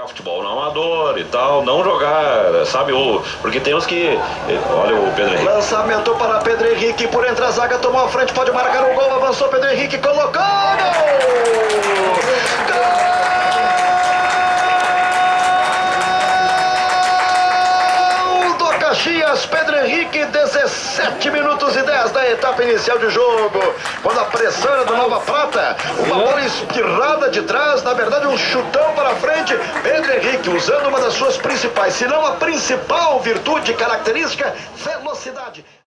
jogar futebol no amador e tal, não jogar, sabe, porque tem uns que, olha o Pedro Henrique. Lançamento para Pedro Henrique, por entre a zaga, tomou a frente, pode marcar o gol, avançou Pedro Henrique, colocou, Caxias, Pedro Henrique, 17 minutos e 10 da etapa inicial de jogo. Quando a pressão era do Nova Prata, uma bola espirrada de trás, na verdade um chutão para frente. Pedro Henrique usando uma das suas principais, se não a principal virtude característica, velocidade.